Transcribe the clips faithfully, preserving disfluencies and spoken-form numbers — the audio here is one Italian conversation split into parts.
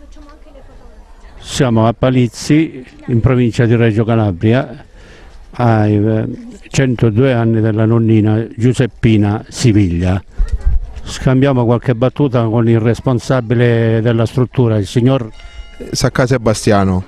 Siamo a Palizzi, in provincia di Reggio Calabria, ai centodue anni della nonnina Giuseppina Siviglia. Scambiamo qualche battuta con il responsabile della struttura, il signor Sacca Sebastiano.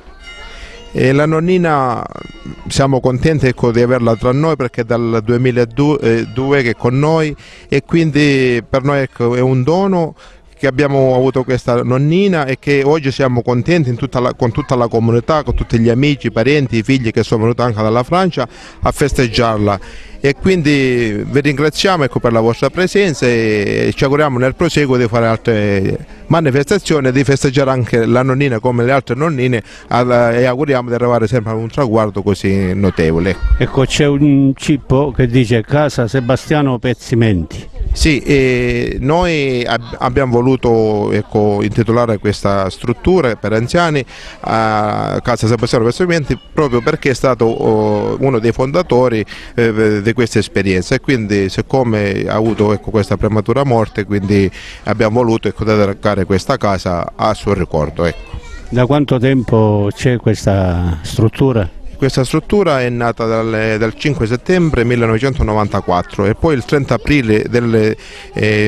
E la nonnina siamo contenti, ecco, di averla tra noi, perché è dal duemiladue che è con noi e quindi per noi, ecco, è un dono che abbiamo avuto questa nonnina e che oggi siamo contenti in tutta la, con tutta la comunità, con tutti gli amici, i parenti, i figli che sono venuti anche dalla Francia a festeggiarla. E quindi vi ringraziamo, ecco, per la vostra presenza e ci auguriamo nel proseguo di fare altre manifestazioni e di festeggiare anche la nonnina come le altre nonnine e auguriamo di arrivare sempre a un traguardo così notevole. Ecco, c'è un cippo che dice Casa Sebastiano Pezzimenti. Sì, e noi ab abbiamo voluto, ecco, intitolare questa struttura per anziani a Casa Sebastiano Pezzimenti proprio perché è stato oh, uno dei fondatori eh, di questa esperienza e quindi siccome ha avuto, ecco, questa prematura morte, quindi abbiamo voluto, ecco, dedicare questa casa a suo ricordo. Ecco. Da quanto tempo c'è questa struttura? Questa struttura è nata dal, dal cinque settembre millenovecentonovantaquattro e poi il trenta aprile del eh,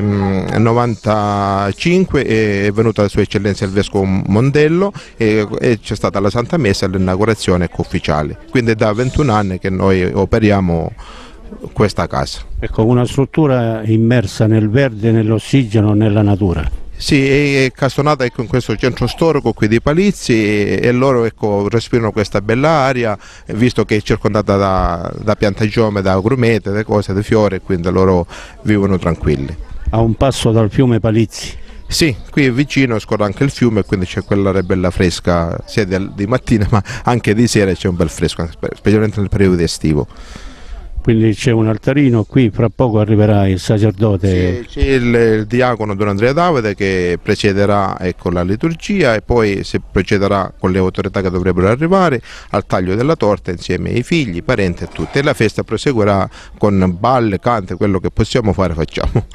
novantacinque è venuta Sua Eccellenza il Vescovo Mondello e, e c'è stata la Santa Messa all'inaugurazione, ecco, ufficiale. Quindi è da ventuno anni che noi operiamo questa casa. Ecco, una struttura immersa nel verde, nell'ossigeno, nella natura. Sì, è castonata, ecco, in questo centro storico qui di Palizzi e, e loro, ecco, respirano questa bella aria, visto che è circondata da, da piantagione, da agrumete, da cose, da fiori, quindi loro vivono tranquilli. A un passo dal fiume Palizzi? Sì, qui vicino scorre anche il fiume e quindi c'è quell'aria bella fresca sia di, di mattina ma anche di sera, c'è un bel fresco, specialmente nel periodo estivo. Quindi c'è un altarino, qui fra poco arriverà il sacerdote. C'è il, il diacono Don Andrea Davide che precederà, ecco, la liturgia e poi si procederà con le autorità che dovrebbero arrivare al taglio della torta insieme ai figli, parenti e tutti. E la festa proseguirà con balle, cante, quello che possiamo fare facciamo.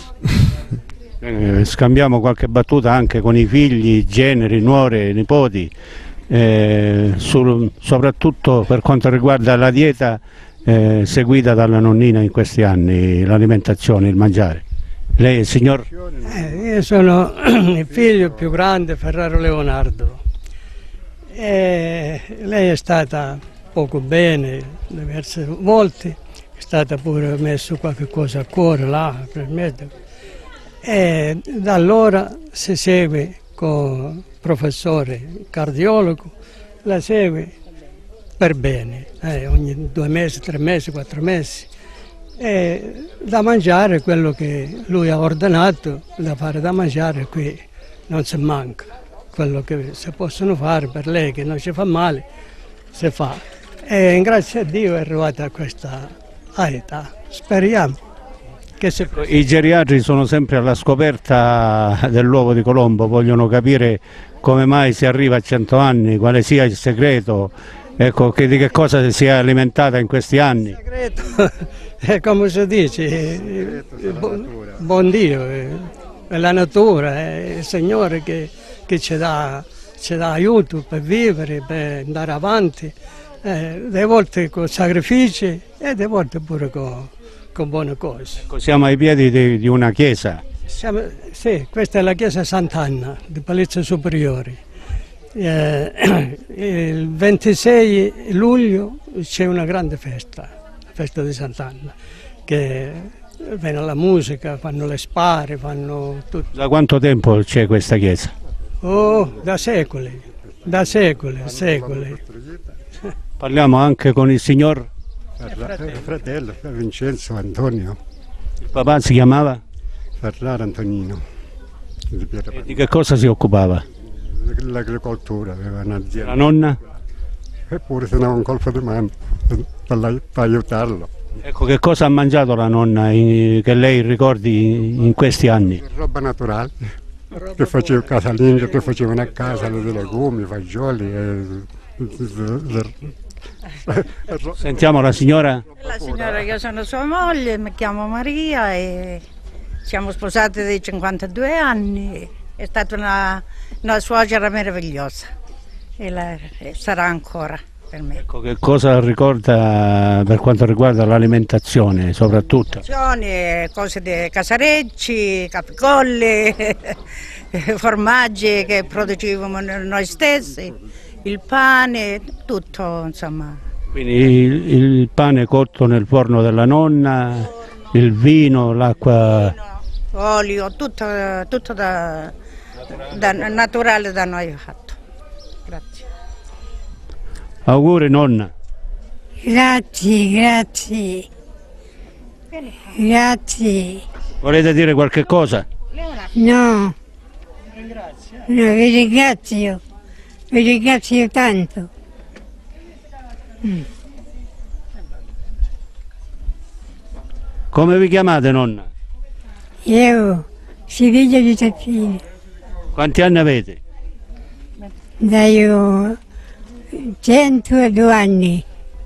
Eh, scambiamo qualche battuta anche con i figli, generi, nuore, nipoti, eh, sul, soprattutto per quanto riguarda la dieta Eh, seguita dalla nonnina in questi anni, l'alimentazione, il mangiare. Lei, signor? Eh, io sono il figlio più grande, Ferraro Leonardo. E lei è stata poco bene diverse volte, è stata pure messo qualche cosa a cuore là per me. E da allora si segue con il professore cardiologo, la segue per bene, eh, ogni due mesi, tre mesi, quattro mesi. E da mangiare quello che lui ha ordinato, da fare da mangiare qui non si manca. Quello che si possono fare per lei che non ci fa male, si fa. E grazie a Dio è arrivata a questa età. Speriamo che si possa. I geriatri sono sempre alla scoperta dell'uovo di Colombo, vogliono capire come mai si arriva a cento anni, quale sia il segreto. Ecco, che, di che cosa si è alimentata in questi anni? Il segreto è come si dice, buon, buon Dio, è la natura, è il Signore che, che ci, dà, ci dà aiuto per vivere, per andare avanti, eh, delle volte con sacrifici e delle volte pure con, con buone cose. Ecco, siamo ai piedi di, di una chiesa. Siamo, sì, questa è la chiesa Sant'Anna di Palizzi Superiori. Eh, il ventisei luglio c'è una grande festa, la festa di Sant'Anna, che viene la musica, fanno le spare, fanno tutto. Da quanto tempo c'è questa chiesa? Oh, da secoli, da secoli, secoli. Parliamo anche con il signor? Il fratello, Vincenzo Antonio. Il papà si chiamava? Ferraro Antonino. E di che cosa si occupava? L'agricoltura, aveva un'azienda. La nonna? Eppure se ne ha un colpo di mano per, per aiutarlo. Ecco, che cosa ha mangiato la nonna in, che lei ricordi in questi anni? Roba naturale, roba che faceva casalinghe, che facevano a casa, dei legumi, fagioli. E... Sentiamo la signora? La signora, io sono sua moglie, mi chiamo Maria e siamo sposate dai cinquantadue anni. è stata una, una suocera meravigliosa e, la, e sarà ancora per me. Ecco, che cosa ricorda per quanto riguarda l'alimentazione soprattutto? Cose di casarecci, capicolle, formaggi che producevamo noi stessi, il pane, tutto insomma. Quindi il, il pane cotto nel forno della nonna, il vino, l'acqua... Olio, tutto, tutto da, da, naturale da noi fatto. Grazie. Auguri nonna. Grazie, grazie. Grazie. Volete dire qualche cosa? No. No, vi ringrazio. Vi ringrazio tanto. Mm. Come vi chiamate nonna? Io, Siviglia di Tappini. Quanti anni avete? Da io centodue anni.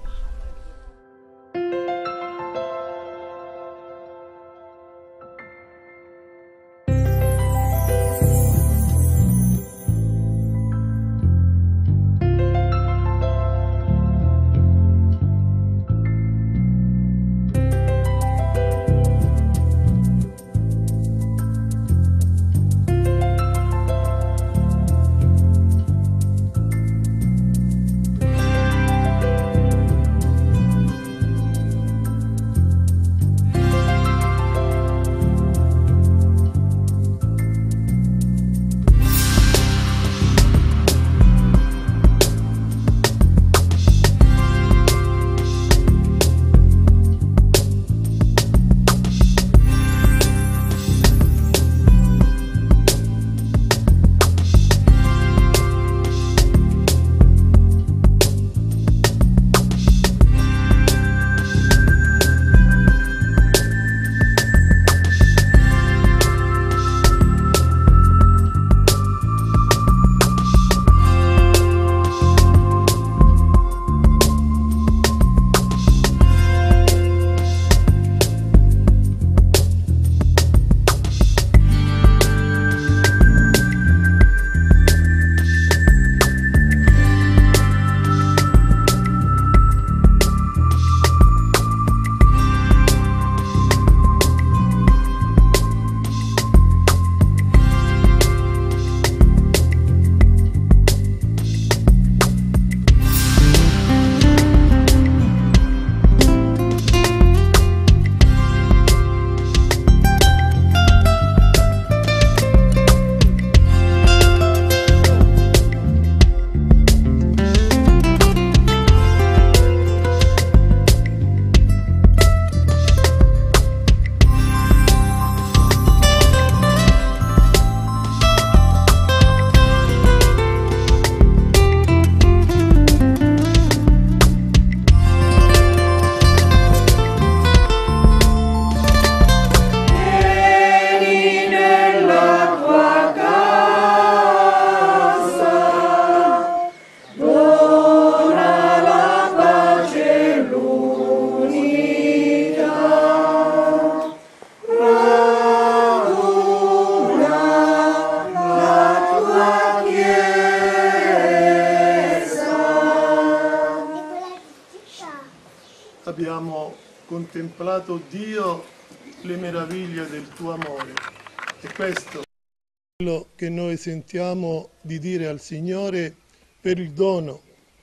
Abbiamo contemplato, Dio, le meraviglie del tuo amore e questo è quello che noi sentiamo di dire al Signore per il dono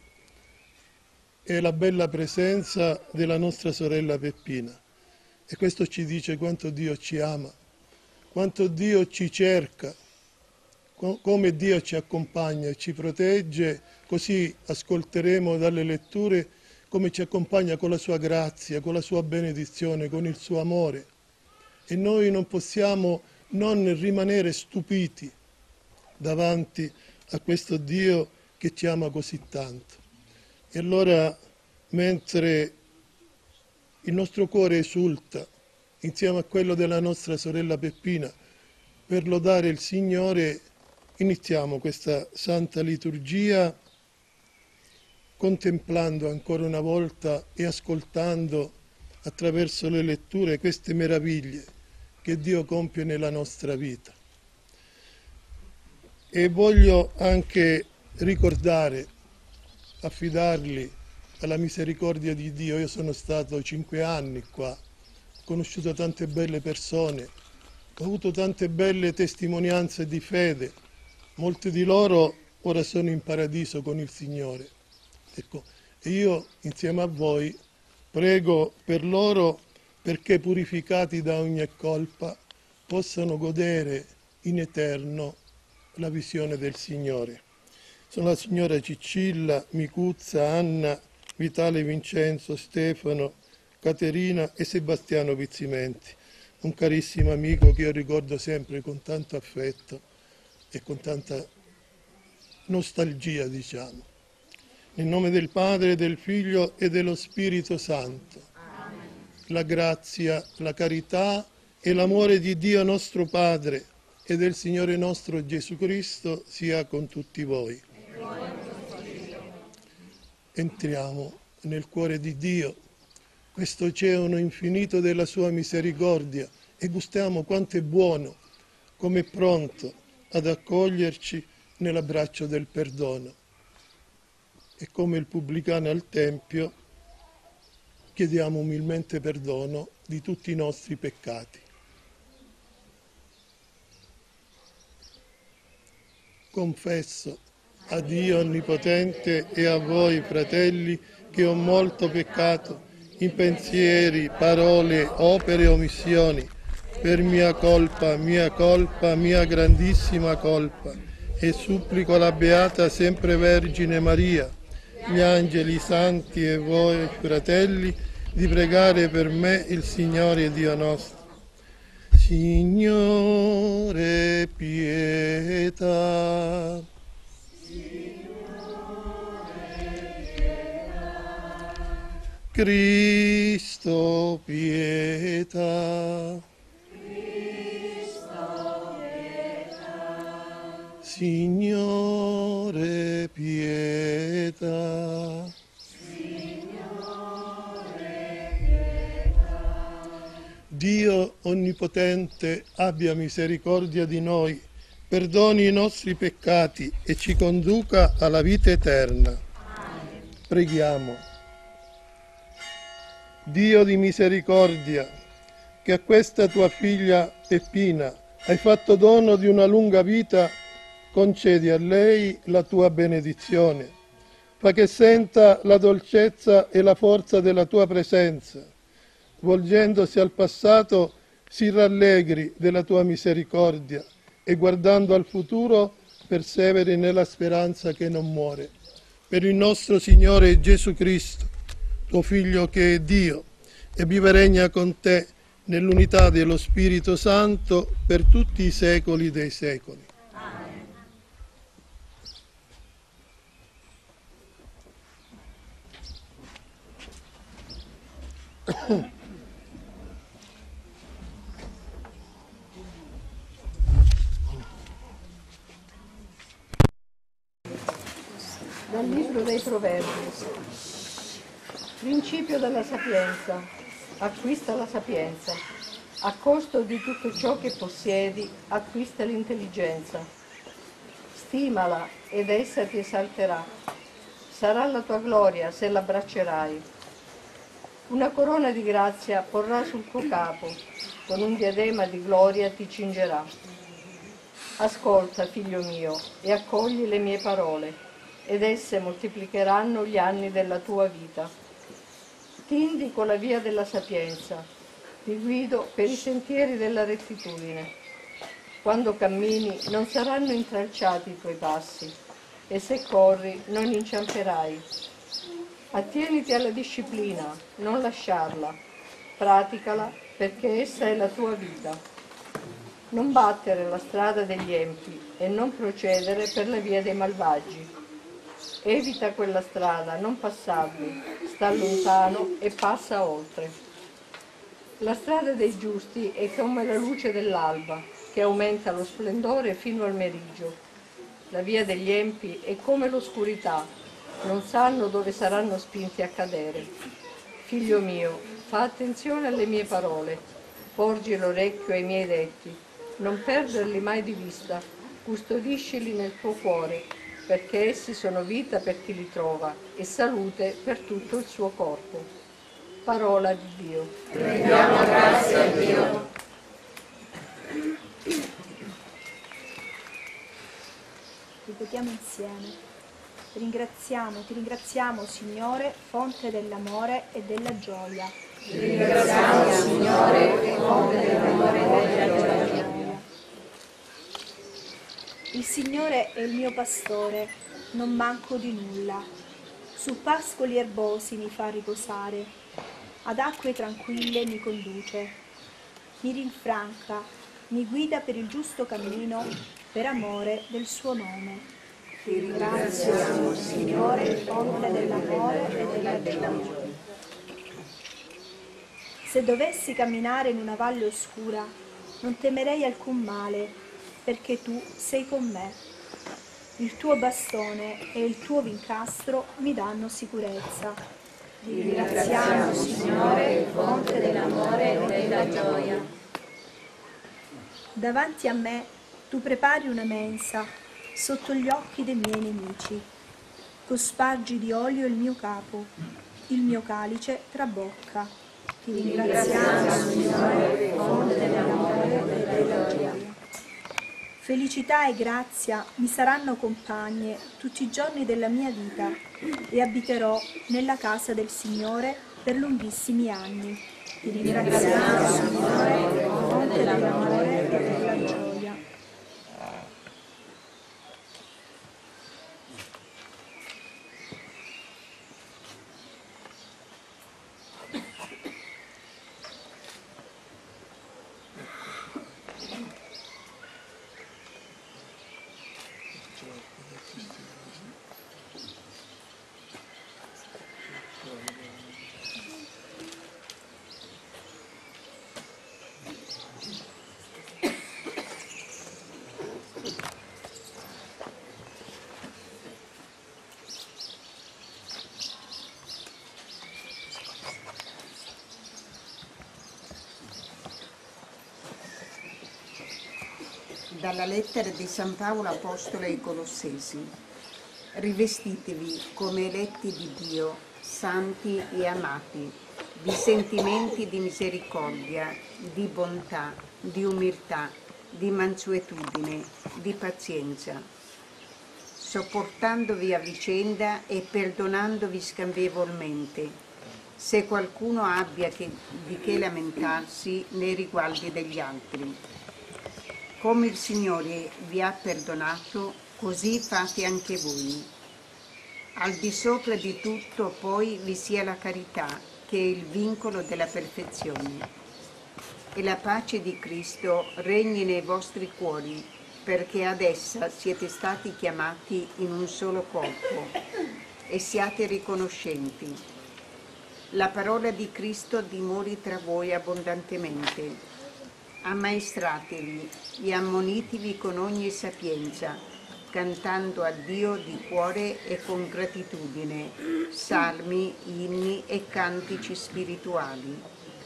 e la bella presenza della nostra sorella Peppina. E questo ci dice quanto Dio ci ama, quanto Dio ci cerca, come Dio ci accompagna e ci protegge. Così ascolteremo dalle letture come ci accompagna con la sua grazia, con la sua benedizione, con il suo amore. E noi non possiamo non rimanere stupiti davanti a questo Dio che ci ama così tanto. E allora, mentre il nostro cuore esulta insieme a quello della nostra sorella Peppina per lodare il Signore, iniziamo questa santa liturgia contemplando ancora una volta e ascoltando attraverso le letture queste meraviglie che Dio compie nella nostra vita. e voglio anche ricordare, affidarli alla misericordia di Dio. Io sono stato cinque anni qua, ho conosciuto tante belle persone, ho avuto tante belle testimonianze di fede, molte di loro ora sono in paradiso con il Signore. Ecco, e io insieme a voi prego per loro perché purificati da ogni colpa possano godere in eterno la visione del Signore. Sono la signora Cicilla, Micuzza, Anna, Vitale Vincenzo, Stefano, Caterina e Sebastiano Pizzimenti, un carissimo amico che io ricordo sempre con tanto affetto e con tanta nostalgia, diciamo. Nel nome del Padre, del Figlio e dello Spirito Santo. Amen. La grazia, la carità e l'amore di Dio nostro Padre e del Signore nostro Gesù Cristo sia con tutti voi. Entriamo nel cuore di Dio, questo oceano infinito della sua misericordia, e gustiamo quanto è buono, come è pronto ad accoglierci nell'abbraccio del perdono. E come il pubblicano al Tempio chiediamo umilmente perdono di tutti i nostri peccati. Confesso a Dio Onnipotente e a voi, fratelli, che ho molto peccato in pensieri, parole, opere e omissioni, per mia colpa, mia colpa, mia grandissima colpa, e supplico la Beata Sempre Vergine Maria, gli angeli santi e voi, fratelli, di pregare per me il Signore Dio nostro. Signore, pietà. Cristo, pietà. Cristo, pietà. Signore, pietà. Signore, pietà. Dio Onnipotente abbia misericordia di noi, perdoni i nostri peccati e ci conduca alla vita eterna. Amen. Preghiamo. Dio di misericordia, che a questa tua figlia Peppina hai fatto dono di una lunga vita, concedi a lei la tua benedizione. Fa che senta la dolcezza e la forza della tua presenza. Volgendosi al passato, si rallegri della tua misericordia e guardando al futuro perseveri nella speranza che non muore. Per il nostro Signore Gesù Cristo, tuo Figlio che è Dio, e vive e regna con te nell'unità dello Spirito Santo per tutti i secoli dei secoli. Amen. Dal libro dei Proverbi. Principio della sapienza. Acquista la sapienza. A costo di tutto ciò che possiedi, acquista l'intelligenza. Stimala ed essa ti esalterà. Sarà la tua gloria se l'abbraccerai. Una corona di grazia porrà sul tuo capo, con un diadema di gloria ti cingerà. Ascolta, figlio mio, e accogli le mie parole, ed esse moltiplicheranno gli anni della tua vita. Ti indico la via della sapienza, ti guido per i sentieri della rettitudine. Quando cammini non saranno intralciati i tuoi passi, e se corri non inciamperai. Attieniti alla disciplina, non lasciarla, praticala perché essa è la tua vita. Non battere la strada degli empi e non procedere per la via dei malvagi. Evita quella strada, non passarvi, sta lontano e passa oltre. La strada dei giusti è come la luce dell'alba, che aumenta lo splendore fino al meriggio. La via degli empi è come l'oscurità, non sanno dove saranno spinti a cadere. Figlio mio, fa attenzione alle mie parole, porgi l'orecchio ai miei detti, non perderli mai di vista, custodiscili nel tuo cuore, perché essi sono vita per chi li trova e salute per tutto il suo corpo. Parola di Dio. Rendiamo grazie a Dio. Ripetiamo insieme. Ti ringraziamo, ti ringraziamo Signore, fonte dell'amore e della gioia. Ti ringraziamo Signore, fonte dell'amore e della gioia. Il Signore è il mio pastore, non manco di nulla. Su pascoli erbosi mi fa riposare, ad acque tranquille mi conduce. Mi rinfranca, mi guida per il giusto cammino, per amore del suo nome. Ti ringrazio, Signore, fonte dell'amore e della gioia. Se dovessi camminare in una valle oscura, non temerei alcun male, perché tu sei con me. Il tuo bastone e il tuo vincastro mi danno sicurezza. Ti ringraziamo, Signore, fonte dell'amore e della gioia. Davanti a me tu prepari una mensa sotto gli occhi dei miei nemici. Cospargi di olio il mio capo, il mio calice trabocca. Ti ringraziamo, Signore, fonte dell'amore e della gioia. Felicità e grazia mi saranno compagne tutti i giorni della mia vita e abiterò nella casa del Signore per lunghissimi anni. Ti ringraziamo, Signore, fonte dell'amore e della gioia. Dalla lettera di San Paolo Apostolo ai Colossesi. Rivestitevi come eletti di Dio, santi e amati, di sentimenti di misericordia, di bontà, di umiltà, di mansuetudine, di pazienza, sopportandovi a vicenda e perdonandovi scambievolmente, se qualcuno abbia che, di che lamentarsi nei riguardi degli altri. Come il Signore vi ha perdonato, così fate anche voi. Al di sopra di tutto poi vi sia la carità, che è il vincolo della perfezione. E la pace di Cristo regni nei vostri cuori, perché ad essa siete stati chiamati in un solo corpo, e siate riconoscenti. La parola di Cristo dimori tra voi abbondantemente. Ammaestratevi e ammonitevi con ogni sapienza, cantando a Dio di cuore e con gratitudine, salmi, inni e cantici spirituali.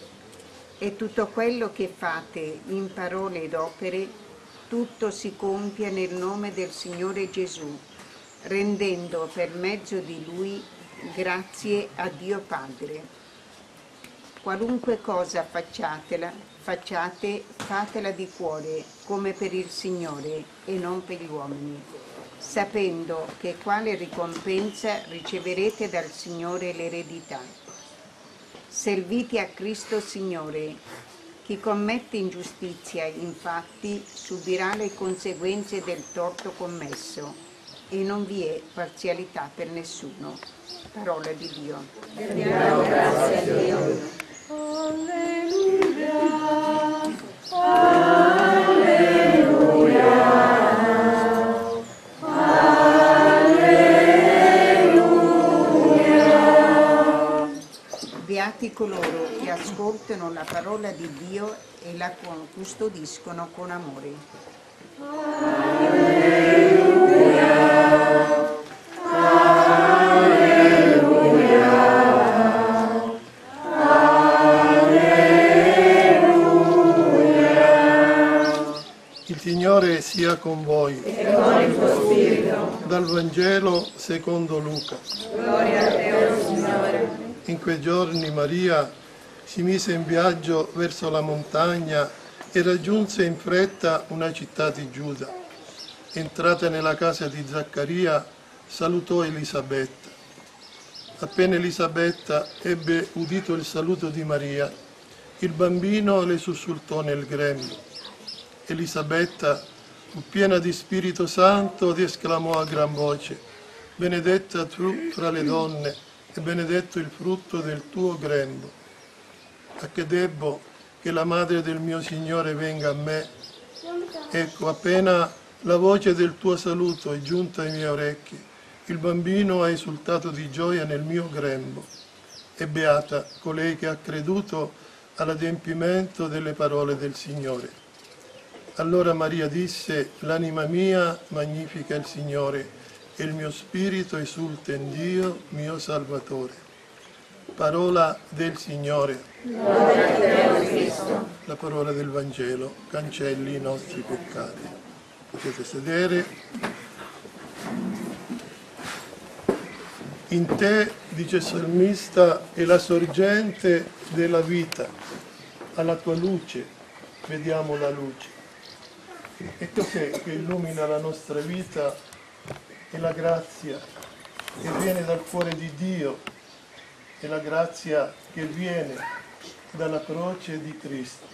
E tutto quello che fate in parole ed opere, tutto si compia nel nome del Signore Gesù, rendendo per mezzo di Lui grazie a Dio Padre. Qualunque cosa facciatela, facciate, fatela di cuore, come per il Signore e non per gli uomini, sapendo che quale ricompensa riceverete dal Signore l'eredità. Servite a Cristo Signore. Chi commette ingiustizia, infatti, subirà le conseguenze del torto commesso, e non vi è parzialità per nessuno. Parola di Dio. Rendiamo grazie a Dio. Alleluia, alleluia, alleluia. Beati coloro che ascoltano la parola di Dio e la custodiscono con amore. Alleluia. Il Signore sia con con voi. E con il tuo spirito. Dal Vangelo secondo Luca. Gloria a te, Signore. In quei giorni Maria si mise in viaggio verso la montagna e raggiunse in fretta una città di Giuda. Entrata nella casa di Zaccaria, salutò Elisabetta. Appena Elisabetta ebbe udito il saluto di Maria, il bambino le sussultò nel grembo. Elisabetta fu piena di Spirito Santo ed esclamò a gran voce: benedetta tu fra le donne e benedetto il frutto del tuo grembo. A che debbo che la madre del mio Signore venga a me? Ecco, appena la voce del tuo saluto è giunta ai miei orecchi, il bambino ha esultato di gioia nel mio grembo. E beata colei che ha creduto all'adempimento delle parole del Signore. Allora Maria disse: l'anima mia magnifica il Signore e il mio spirito esulta in Dio mio Salvatore. Parola del Signore. Gloria a te, Cristo. La parola del Vangelo cancelli i nostri peccati. Potete sedere. In te, dice il salmista, è la sorgente della vita. Alla tua luce vediamo la luce. E cos'è che illumina la nostra vita? È la grazia che viene dal cuore di Dio, è la grazia che viene dalla croce di Cristo.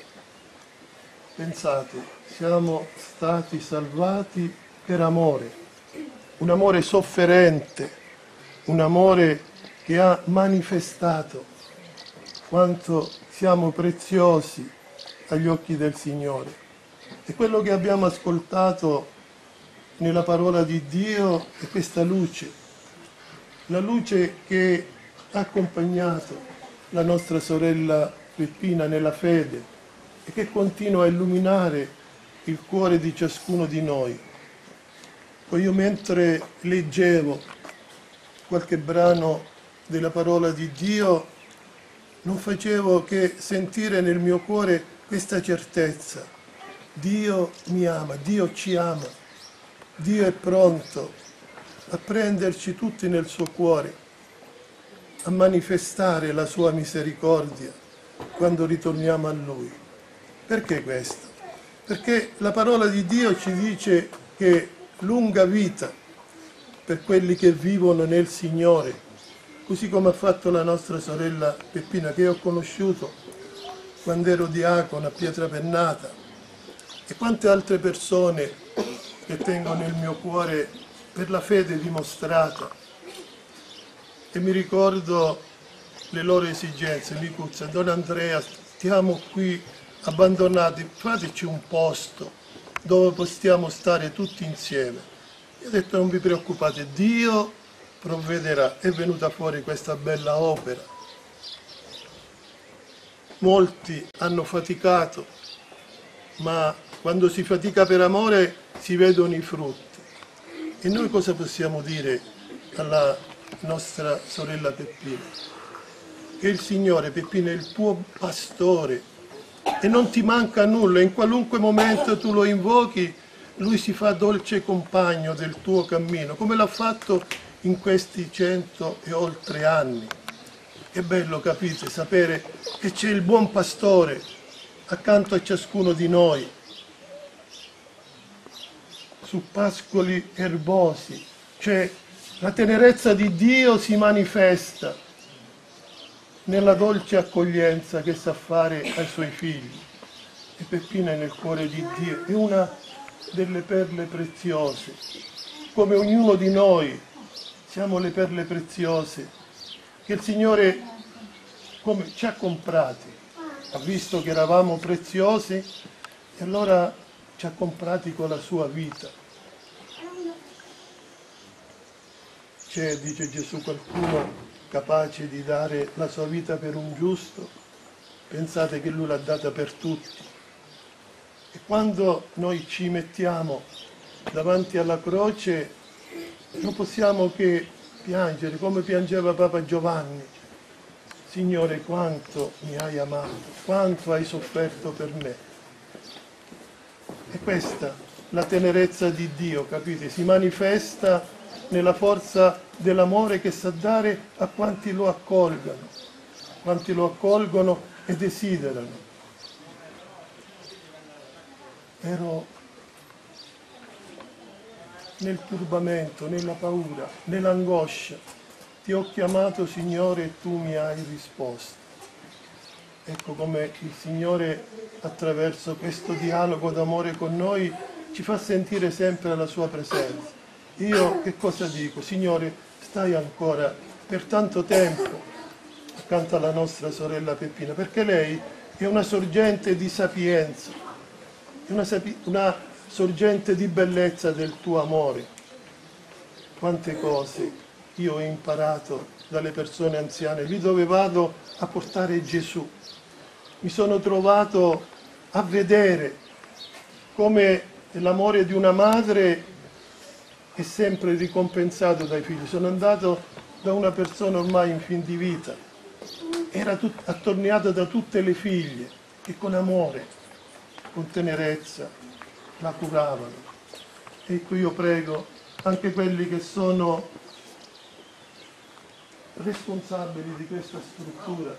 Pensate, siamo stati salvati per amore, un amore sofferente, un amore che ha manifestato quanto siamo preziosi agli occhi del Signore. E quello che abbiamo ascoltato nella parola di Dio è questa luce, la luce che ha accompagnato la nostra sorella Peppina nella fede e che continua a illuminare il cuore di ciascuno di noi. Poi io, mentre leggevo qualche brano della parola di Dio, non facevo che sentire nel mio cuore questa certezza: Dio mi ama, Dio ci ama, Dio è pronto a prenderci tutti nel suo cuore, a manifestare la sua misericordia quando ritorniamo a Lui. Perché questo? Perché la parola di Dio ci dice che lunga vita per quelli che vivono nel Signore, così come ha fatto la nostra sorella Peppina, che ho conosciuto quando ero diacono a Pietrapennata, e quante altre persone che tengo nel mio cuore per la fede dimostrata. E mi ricordo le loro esigenze. Licuzza: Don Andrea, stiamo qui abbandonati, fateci un posto dove possiamo stare tutti insieme. Io ho detto: non vi preoccupate, Dio provvederà. È venuta fuori questa bella opera. Molti hanno faticato, ma quando si fatica per amore si vedono i frutti. E noi cosa possiamo dire alla nostra sorella Peppina? Che il Signore, Peppina, è il tuo pastore e non ti manca nulla. In qualunque momento tu lo invochi, Lui si fa dolce compagno del tuo cammino, come l'ha fatto in questi cento e oltre anni. È bello, capite, sapere che c'è il buon pastore accanto a ciascuno di noi, su pascoli erbosi, cioè la tenerezza di Dio si manifesta nella dolce accoglienza che sa fare ai suoi figli. E Peppina è nel cuore di Dio, è una delle perle preziose, come ognuno di noi siamo le perle preziose che il Signore come ci ha comprati, ha visto che eravamo preziosi e allora ci ha comprati con la sua vita. C'è, dice Gesù, qualcuno capace di dare la sua vita per un giusto? Pensate che Lui l'ha data per tutti. E quando noi ci mettiamo davanti alla croce non possiamo che piangere, come piangeva Papa Giovanni. Signore, quanto mi hai amato, quanto hai sofferto per me. E questa la tenerezza di Dio, capite? Si manifesta nella forza dell'amore che sa dare a quanti lo accolgano, quanti lo accolgono e desiderano. Ero nel turbamento, nella paura, nell'angoscia. Ti ho chiamato, Signore, e tu mi hai risposto. Ecco come il Signore, attraverso questo dialogo d'amore con noi, ci fa sentire sempre la sua presenza. Io che cosa dico? Signore, stai ancora per tanto tempo accanto alla nostra sorella Peppina, perché lei è una sorgente di sapienza, è una, sapi- una sorgente di bellezza del tuo amore. Quante cose io ho imparato dalle persone anziane, lì dove vado a portare Gesù. Mi sono trovato a vedere come l'amore di una madre è sempre ricompensato dai figli. Sono andato da una persona ormai in fin di vita, era tut- attorniata da tutte le figlie che con amore, con tenerezza la curavano. Ecco, io prego anche quelli che sono responsabili di questa struttura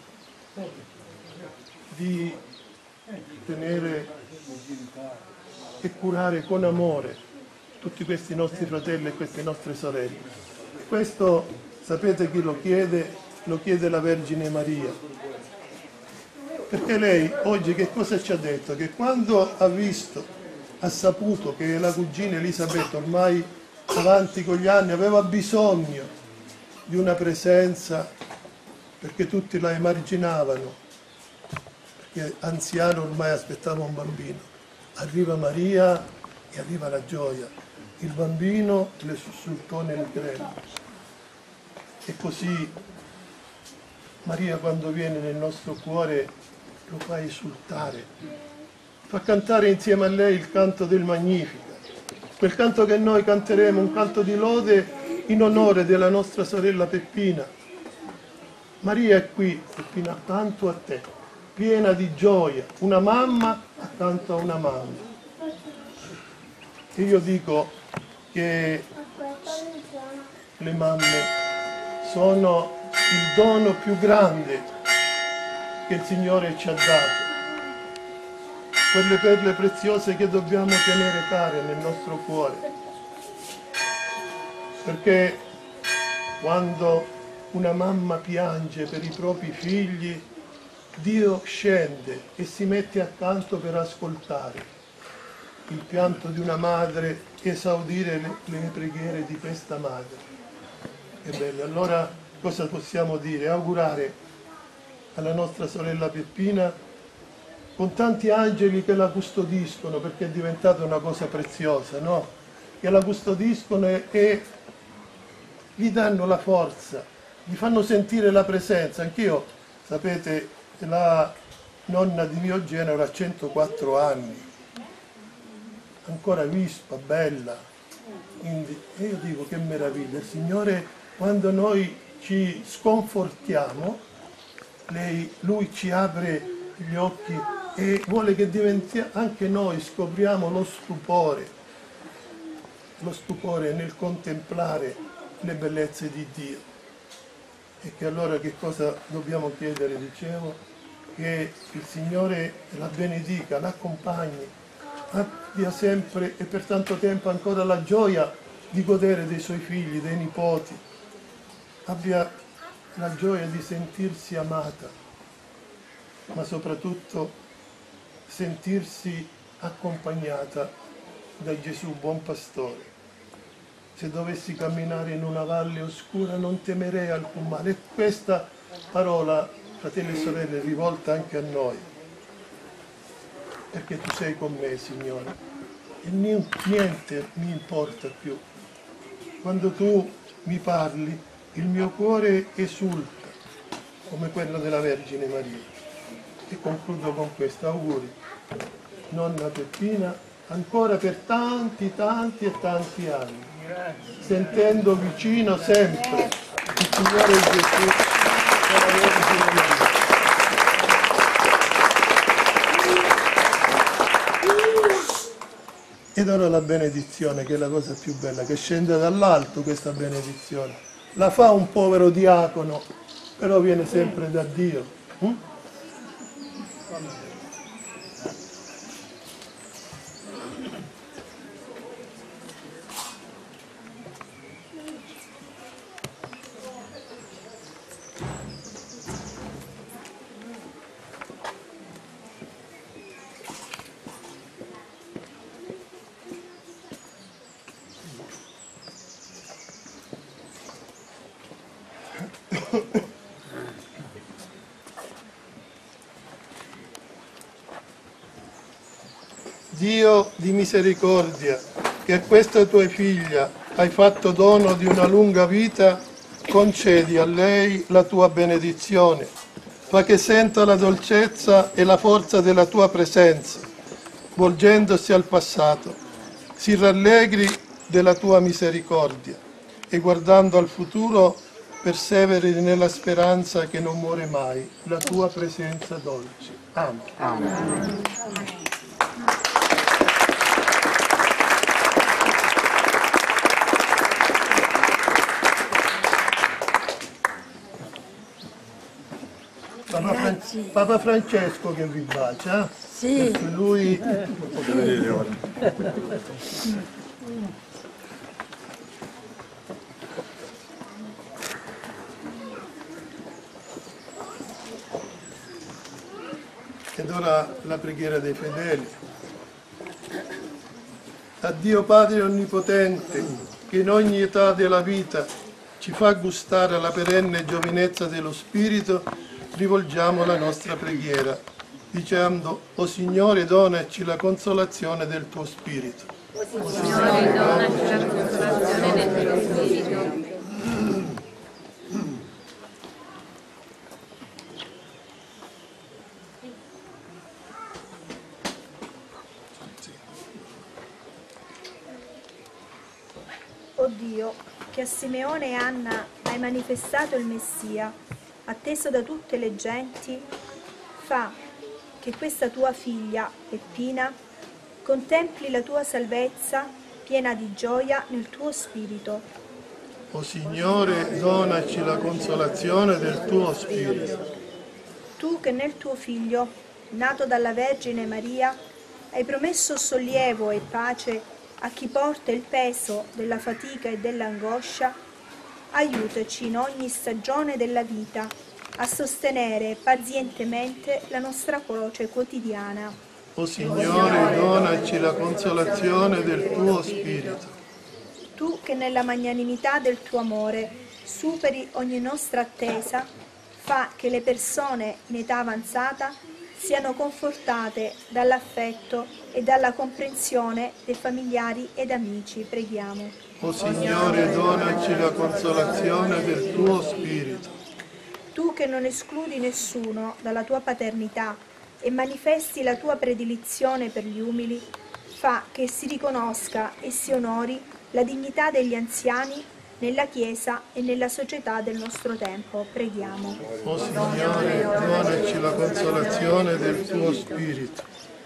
di tenere e curare con amore tutti questi nostri fratelli e queste nostre sorelle. Questo sapete chi lo chiede? Lo chiede la Vergine Maria. Perché lei oggi che cosa ci ha detto? Che quando ha visto, ha saputo che la cugina Elisabetta, ormai avanti con gli anni, aveva bisogno di una presenza, perché tutti la emarginavano, perché anziano ormai aspettava un bambino. Arriva Maria e arriva la gioia. Il bambino le sussultò nel grembo. E così Maria, quando viene nel nostro cuore, lo fa esultare, fa cantare insieme a lei il canto del Magnificat, quel canto che noi canteremo, un canto di lode in onore della nostra sorella Peppina. Maria è qui, Peppina, accanto a te, piena di gioia, una mamma accanto a una mamma. E io dico che le mamme sono il dono più grande che il Signore ci ha dato, quelle perle preziose che dobbiamo tenere care nel nostro cuore, perché quando una mamma piange per i propri figli, Dio scende e si mette accanto per ascoltare il pianto di una madre, esaudire le, le preghiere di questa madre. Che bello. Allora cosa possiamo dire? Augurare alla nostra sorella Peppina, con tanti angeli che la custodiscono, perché è diventata una cosa preziosa, no? Che la custodiscono e, e gli danno la forza, gli fanno sentire la presenza. Anch'io, sapete, la nonna di mio genero ha centoquattro anni, ancora vispa, bella. Quindi, e io dico che meraviglia, il Signore, quando noi ci sconfortiamo, lei, Lui ci apre gli occhi e vuole che diventi, anche noi scopriamo lo stupore, lo stupore nel contemplare le bellezze di Dio. E che allora che cosa dobbiamo chiedere? Dicevo, che il Signore la benedica, l'accompagni, abbia sempre e per tanto tempo ancora la gioia di godere dei suoi figli, dei nipoti, abbia la gioia di sentirsi amata, ma soprattutto sentirsi accompagnata da Gesù, buon pastore. Se dovessi camminare in una valle oscura non temerei alcun male. E questa parola, fratelli e sorelle, è rivolta anche a noi, perché tu sei con me, Signore, e niente mi importa più. Quando tu mi parli, il mio cuore esulta, come quello della Vergine Maria. E concludo con questo, auguri, nonna Peppina, ancora per tanti, tanti e tanti anni, sentendo vicino sempre il Signore Gesù e la Vergine Maria. Ed ora la benedizione, che è la cosa più bella, che scende dall'alto questa benedizione. La fa un povero diacono, però viene sempre da Dio. Hm? Dio di misericordia, che a questa tua figlia hai fatto dono di una lunga vita, concedi a lei la tua benedizione. Fa che senta la dolcezza e la forza della tua presenza, volgendosi al passato. Si rallegri della tua misericordia e guardando al futuro perseveri nella speranza che non muore mai, la tua presenza dolce. Amen. Amen. Papa, Fran- Papa Francesco che vi bacia. Sì. Perché lui... Ed ora la preghiera dei fedeli. A Dio Padre Onnipotente, che in ogni età della vita ci fa gustare la perenne giovinezza dello Spirito, rivolgiamo la nostra preghiera, dicendo: O Signore, donaci la consolazione del tuo Spirito. O Signore, donaci la consolazione del tuo Spirito. O Dio, che a Simeone e Anna hai manifestato il Messia, atteso da tutte le genti, fa che questa tua figlia, Peppina, contempli la tua salvezza piena di gioia nel tuo spirito. O Signore, donaci la consolazione del tuo Spirito. Tu che nel tuo Figlio, nato dalla Vergine Maria, hai promesso sollievo e pace a chi porta il peso della fatica e dell'angoscia, aiutaci in ogni stagione della vita a sostenere pazientemente la nostra croce quotidiana. O Signore, donaci la consolazione del tuo Spirito. Tu che nella magnanimità del tuo amore superi ogni nostra attesa, fa che le persone in età avanzata siano confortate dall'affetto e dalla comprensione dei familiari ed amici. Preghiamo. O Signore, donaci la consolazione del tuo Spirito. Tu che non escludi nessuno dalla tua paternità e manifesti la tua predilizione per gli umili, fa che si riconosca e si onori la dignità degli anziani nella Chiesa e nella società del nostro tempo. Preghiamo. O Signore, donaci la consolazione del tuo Spirito.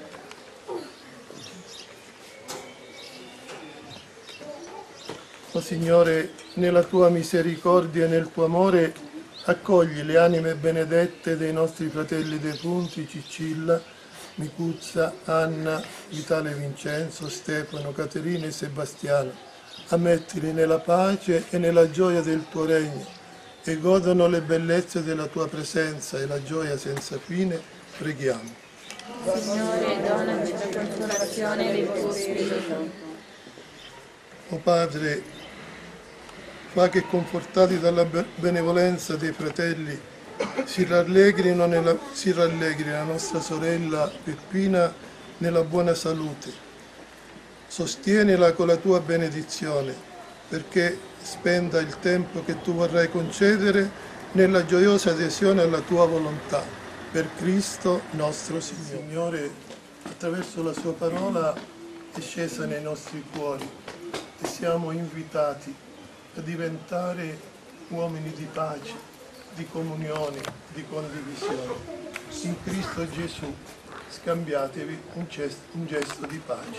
O Signore, nella tua misericordia e nel tuo amore, accogli le anime benedette dei nostri fratelli defunti Cicilla, Micuzza, Anna, Vitale Vincenzo, Stefano, Caterina e Sebastiano. Ammettili nella pace e nella gioia del tuo regno e godano le bellezze della tua presenza e la gioia senza fine. Preghiamo. Signore, donaci la consolazione del tuo Spirito. O Padre, fa che confortati dalla benevolenza dei fratelli si rallegrino nella, si rallegri la nostra sorella Peppina nella buona salute. Sostienila con la tua benedizione, perché spenda il tempo che tu vorrai concedere nella gioiosa adesione alla tua volontà. Per Cristo nostro Signore. Signore, attraverso la sua parola è scesa nei nostri cuori e siamo invitati a diventare uomini di pace, di comunione, di condivisione. In Cristo Gesù scambiatevi un gesto, un gesto di pace.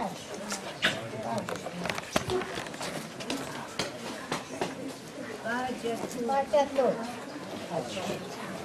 Pace a tutti.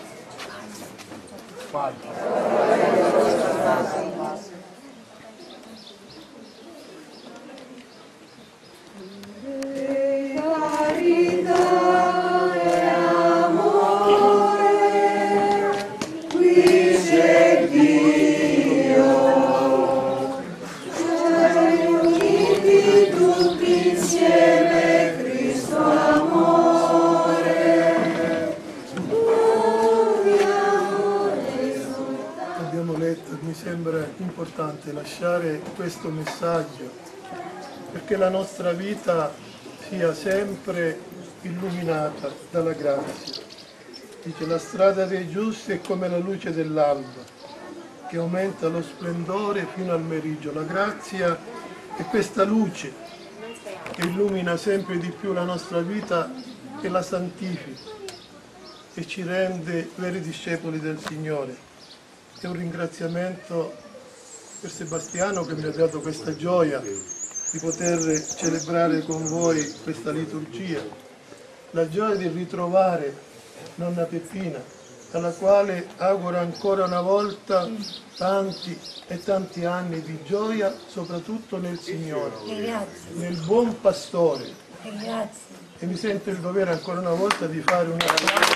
Mi sembra importante lasciare questo messaggio perché la nostra vita sia sempre illuminata dalla grazia. Dice: la strada dei giusti è come la luce dell'alba che aumenta lo splendore fino al meriggio. La grazia è questa luce che illumina sempre di più la nostra vita e la santifica e ci rende veri discepoli del Signore. È un ringraziamento per Sebastiano che mi ha dato questa gioia di poter celebrare con voi questa liturgia, la gioia di ritrovare nonna Peppina, alla quale auguro ancora una volta tanti e tanti anni di gioia, soprattutto nel Signore, nel buon pastore. E mi sento il dovere ancora una volta di fare una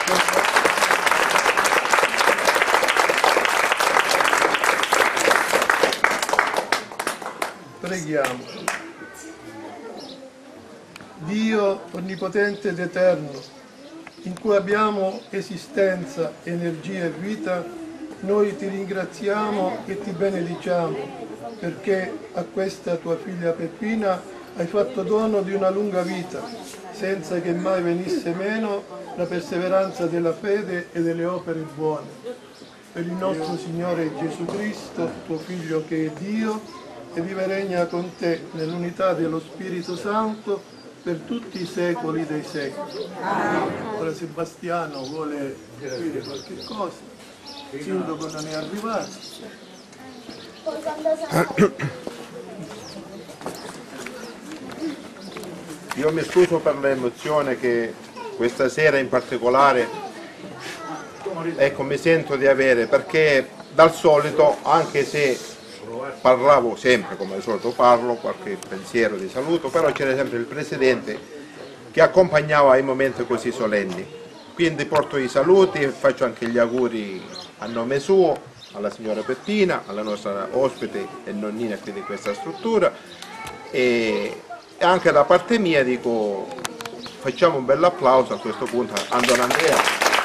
Preghiamo. Dio onnipotente ed eterno, in cui abbiamo esistenza, energia e vita, noi ti ringraziamo e ti benediciamo perché a questa tua figlia Peppina hai fatto dono di una lunga vita, senza che mai venisse meno la perseveranza della fede e delle opere buone. Per il nostro Signore Gesù Cristo, tuo Figlio che è Dio, e vive e regna con te nell'unità dello Spirito Santo per tutti i secoli dei secoli. Ora Sebastiano vuole dire qualche cosa, Sindaco non è arrivato. Io mi scuso per l'emozione che questa sera in particolare, ecco, mi sento di avere, perché dal solito, anche se parlavo sempre come al solito parlo, qualche pensiero di saluto, però c'era sempre il Presidente che accompagnava i momenti così solenni. Quindi porto i saluti e faccio anche gli auguri a nome suo, alla signora Peppina, alla nostra ospite e nonnina qui di questa struttura, e anche da parte mia dico facciamo un bel applauso a questo punto a Don Andrea,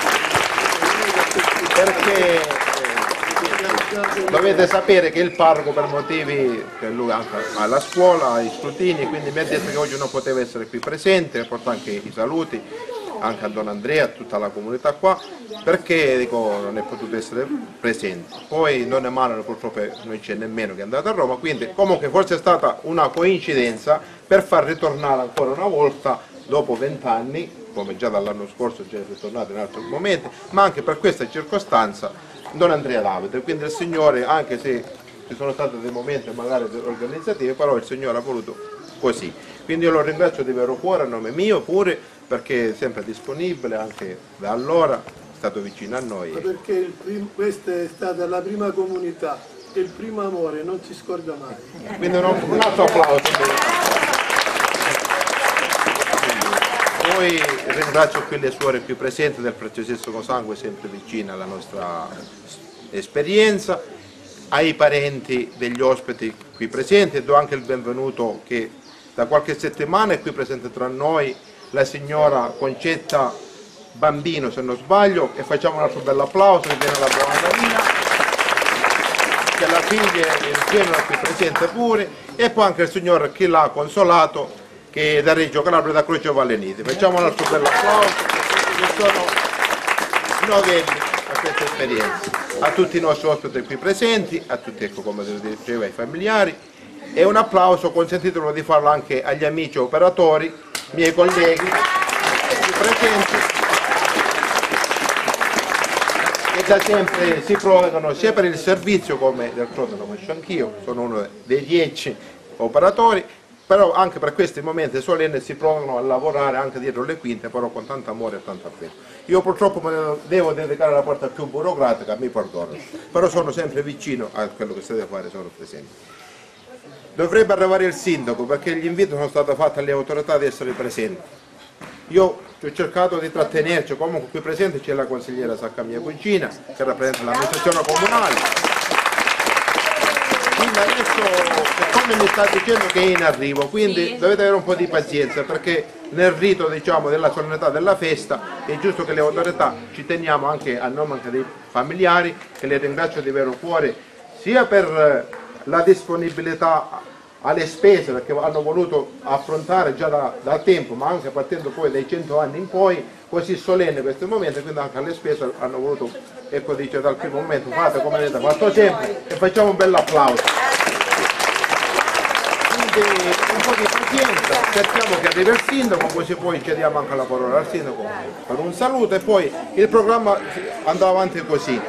perché dovete sapere che il parroco, per motivi che lui anche alla scuola, ai scrutini, quindi mi ha detto che oggi non poteva essere qui presente, porto anche i saluti anche a Don Andrea, a tutta la comunità qua, perché dico, non è potuto essere presente. Poi non è male, purtroppo non c'è nemmeno che è andato a Roma, quindi comunque forse è stata una coincidenza per far ritornare ancora una volta dopo vent'anni, come già dall'anno scorso già è ritornato in altri momenti, ma anche per questa circostanza Don Andrea Davide. Quindi il Signore, anche se ci sono stati dei momenti magari organizzativi, però il Signore ha voluto così. Quindi io lo ringrazio di vero cuore a nome mio pure, perché è sempre disponibile, anche da allora è stato vicino a noi. Ma perché il prim- questa è stata la prima comunità e il primo amore non si scorda mai. Quindi un, un altro applauso. Poi ringrazio qui le suore qui presenti del Preziosissimo Sangue, sempre vicine alla nostra esperienza, ai parenti degli ospiti qui presenti, e do anche il benvenuto che da qualche settimana è qui presente tra noi la signora Concetta Bambino, se non sbaglio, e facciamo un altro bel applauso che viene alla buona Marina, che la figlia è qui presente pure, e poi anche il signor chi l'ha consolato, che è da Reggio Calabria, da Croce Vallenite. Facciamo un altro bel applauso, che sono novelli a questa esperienza. A tutti i nostri ospiti qui presenti, a tutti, ecco, come diceva, ai familiari, e un applauso, consentitelo di farlo anche agli amici operatori, miei colleghi qui presenti, e da sempre si prorogano sia per il servizio, come del Croto lo faccio anch'io, sono uno dei dieci operatori, però anche per questi momenti solenni si provano a lavorare anche dietro le quinte, però con tanto amore e tanto affetto. Io purtroppo me ne devo dedicare alla parte più burocratica, mi perdono, però sono sempre vicino a quello che si deve fare, sono presente. Dovrebbe arrivare il sindaco, perché gli inviti sono stati fatti alle autorità di essere presenti. Io ho cercato di trattenerci, comunque qui presente c'è la consigliera Sacca, mia cugina, che rappresenta l'amministrazione comunale. Quindi adesso, come mi sta dicendo che è in arrivo, quindi dovete avere un po' di pazienza, perché nel rito, diciamo, della solennità della festa è giusto che le autorità ci teniamo anche a nome anche dei familiari, che le ringrazio di vero cuore, sia per la disponibilità alle spese, perché hanno voluto affrontare già da, da tempo, ma anche partendo poi dai cento anni in poi, così solenne questo momento, quindi anche alle spese hanno voluto, ecco, dice dal primo momento, fate come avete fatto sempre e facciamo un bel applauso. Quindi un po' di pazienza, cerchiamo che arrivi il sindaco, così poi cediamo anche la parola al sindaco per un saluto e poi il programma andrà avanti così.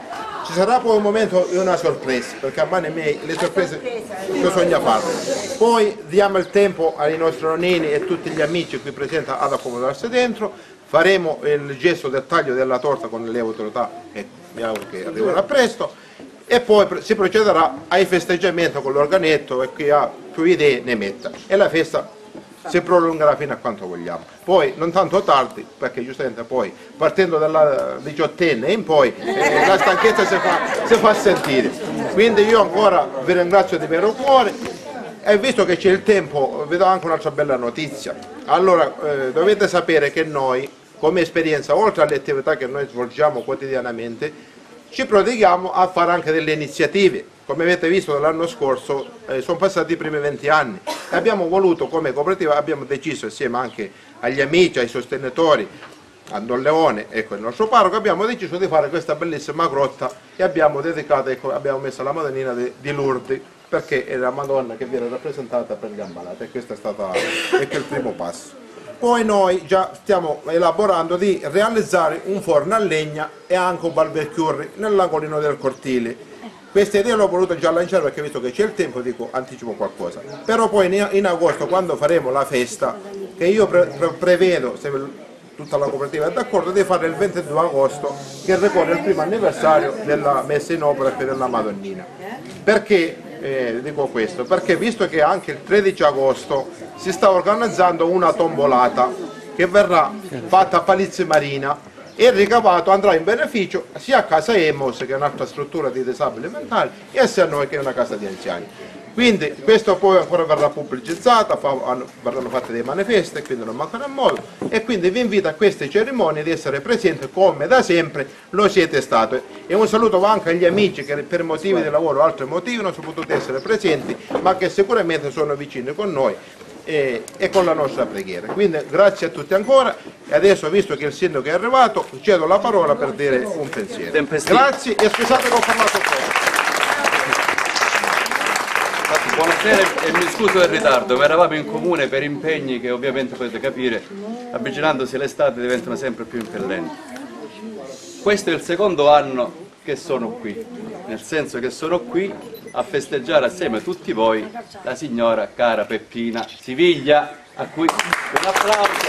Ci sarà poi un momento di una sorpresa, perché a mani miei le sorprese bisogna farle. Poi diamo il tempo ai nostri nonnini e tutti gli amici qui presenti ad accomodarsi dentro, faremo il gesto del taglio della torta con le autorità che mi auguro che arriverà presto e poi si procederà ai festeggiamenti con l'organetto e chi ha più idee ne metta e la festa si prolungherà fino a quanto vogliamo. Poi non tanto tardi, perché giustamente poi partendo dalla diciottenne in poi eh, la stanchezza si fa, si fa sentire. Quindi io ancora vi ringrazio di vero cuore e visto che c'è il tempo vi do anche un'altra bella notizia. Allora eh, dovete sapere che noi come esperienza, oltre alle attività che noi svolgiamo quotidianamente, ci prodighiamo a fare anche delle iniziative. Come avete visto l'anno scorso eh, sono passati i primi venti anni e abbiamo voluto come cooperativa, abbiamo deciso assieme anche agli amici, ai sostenitori, a Don Leone, ecco il nostro parroco, abbiamo deciso di fare questa bellissima grotta e abbiamo dedicato, ecco, abbiamo messo la Madonnina di, di Lourdes, perché è la Madonna che viene rappresentata per gli ammalati e questo è stato ecco, il primo passo. Poi noi già stiamo elaborando di realizzare un forno a legna e anche un barbecue nell'angolino del cortile. Questa idea l'ho voluto già lanciare perché visto che c'è il tempo dico anticipo qualcosa. Però poi in, in agosto quando faremo la festa, che io pre, pre, prevedo, se tutta la cooperativa è d'accordo, di fare il ventidue agosto che ricorre il primo anniversario della messa in opera e della Madonnina. Perché eh, dico questo? Perché visto che anche il tredici agosto si sta organizzando una tombolata che verrà fatta a Palizzi Marina e il ricavato andrà in beneficio sia a Casa Emos, che è un'altra struttura di disabili mentali, e sia a noi che è una casa di anziani. Quindi questo poi ancora verrà pubblicizzato, fa, verranno fatte dei manifesti, quindi non mancherà modo, e quindi vi invito a queste cerimonie di essere presenti come da sempre lo siete stati. E un saluto va anche agli amici che per motivi di lavoro o altri motivi non sono potuti essere presenti, ma che sicuramente sono vicini con noi e, e con la nostra preghiera. Quindi grazie a tutti ancora e adesso, visto che il sindaco è arrivato, cedo la parola per dire un pensiero. Grazie e scusate che ho parlato poco. Buonasera e mi scuso del ritardo, ma eravamo in comune per impegni che ovviamente potete capire, avvicinandosi l'estate diventano sempre più impellenti. Questo è il secondo anno che sono qui, nel senso che sono qui a festeggiare assieme a tutti voi la signora cara Peppina Siviglia, a cui un applauso.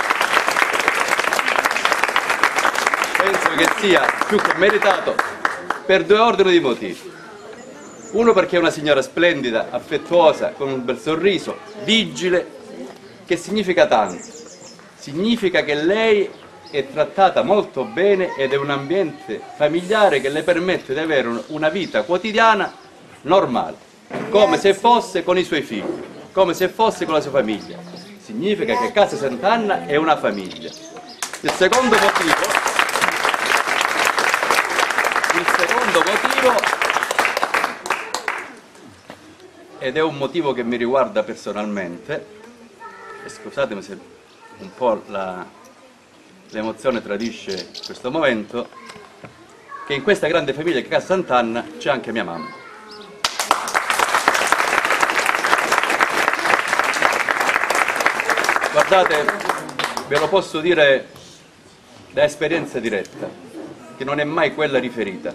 Penso che sia più che meritato per due ordini di motivi. Uno perché è una signora splendida, affettuosa, con un bel sorriso, vigile, che significa tanto. Significa che lei è trattata molto bene ed è un ambiente familiare che le permette di avere una vita quotidiana normale, come se fosse con i suoi figli, come se fosse con la sua famiglia. Significa che Casa Sant'Anna è una famiglia. Il secondo motivo, il secondo motivo ed è un motivo che mi riguarda personalmente, e scusatemi se un po' l'emozione tradisce questo momento, che in questa grande famiglia che è Casa Sant'Anna c'è anche mia mamma. Guardate, ve lo posso dire da esperienza diretta, che non è mai quella riferita.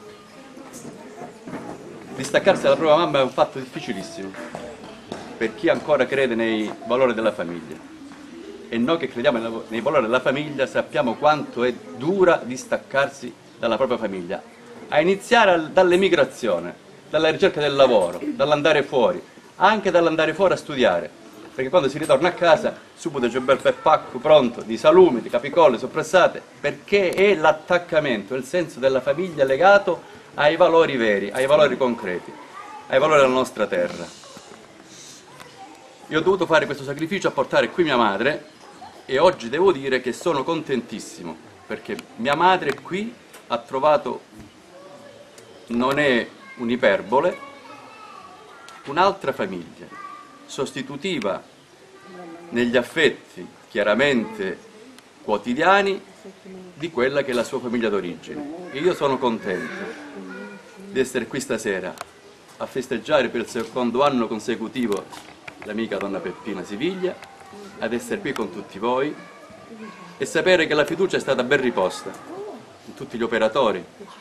Distaccarsi dalla propria mamma è un fatto difficilissimo per chi ancora crede nei valori della famiglia, e noi che crediamo nei valori della famiglia sappiamo quanto è dura distaccarsi dalla propria famiglia, a iniziare dall'emigrazione, dalla ricerca del lavoro, dall'andare fuori, anche dall'andare fuori a studiare, perché quando si ritorna a casa subito c'è un bel pacco pronto di salumi, di capicolle, soppressate, perché è l'attaccamento, il senso della famiglia legato ai valori veri, ai valori concreti, ai valori della nostra terra. Io ho dovuto fare questo sacrificio a portare qui mia madre, e oggi devo dire che sono contentissimo, perché mia madre qui ha trovato, non è un'iperbole, un'altra famiglia, sostitutiva negli affetti chiaramente quotidiani di quella che è la sua famiglia d'origine. E io sono contento di essere qui stasera a festeggiare per il secondo anno consecutivo l'amica donna Peppina Siviglia, ad essere qui con tutti voi e sapere che la fiducia è stata ben riposta in tutti gli operatori,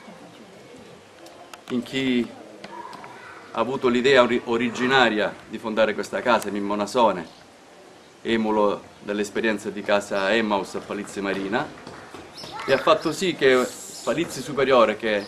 in chi ha avuto l'idea originaria di fondare questa casa, Mimmo Nasone, emulo dell'esperienza di casa Emmaus a Palizzi Marina, e ha fatto sì che Palizzi Superiore, che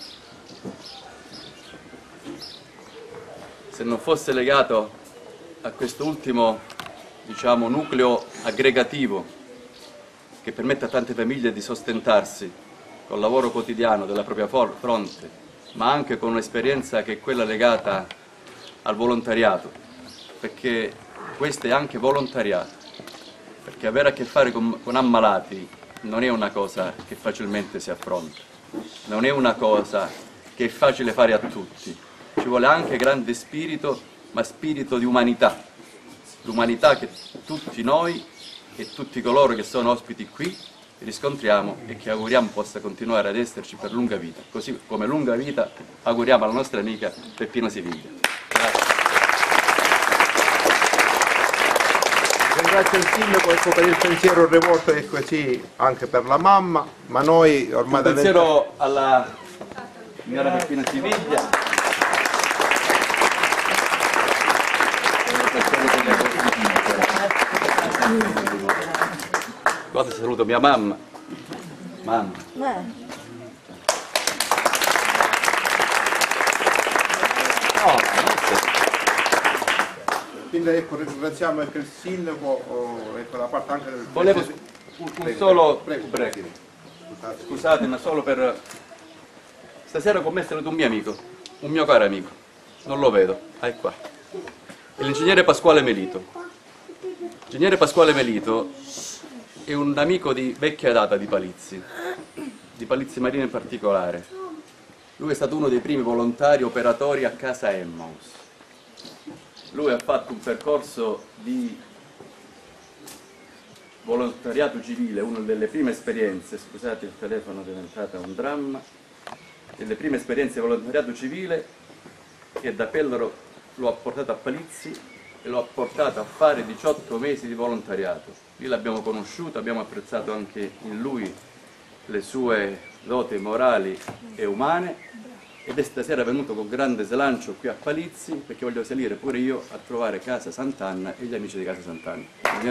se non fosse legato a questo ultimo, diciamo, nucleo aggregativo che permette a tante famiglie di sostentarsi col lavoro quotidiano della propria fronte, ma anche con un'esperienza che è quella legata al volontariato, perché questo è anche volontariato, perché avere a che fare con, con ammalati non è una cosa che facilmente si affronta, non è una cosa che è facile fare a tutti, ci vuole anche grande spirito, ma spirito di umanità, l'umanità che tutti noi e tutti coloro che sono ospiti qui riscontriamo e che auguriamo possa continuare ad esserci per lunga vita, così come lunga vita auguriamo alla nostra amica Peppina Siviglia. Grazie. Ringrazio il sindaco ecco, per il pensiero rivolto e così anche per la mamma, ma noi ormai... Un pensiero alla signora Peppina Siviglia. Cosa saluto mia mamma. Mamma. No, quindi ecco, ringraziamo anche il sindaco, oh, ecco, da parte anche del... Volevo un, un solo... Prego, prego. Scusate. Scusate, ma solo per... Stasera con me è stato un mio amico, un mio caro amico, non lo vedo, ah, è qua. È l'ingegnere Pasquale Melito. L'ingegnere Pasquale Melito è un amico di vecchia data di Palizzi, di Palizzi Marina in particolare. Lui è stato uno dei primi volontari operatori a casa Emmaus. Lui ha fatto un percorso di volontariato civile, una delle prime esperienze, scusate il telefono è diventato un dramma, delle prime esperienze di volontariato civile, che da Pelloro lo ha portato a Palizzi e lo ha portato a fare diciotto mesi di volontariato. Lì l'abbiamo conosciuto, abbiamo apprezzato anche in lui le sue doti morali e umane, ed è stasera venuto con grande slancio qui a Palizzi perché voglio salire pure io a trovare Casa Sant'Anna e gli amici di Casa Sant'Anna.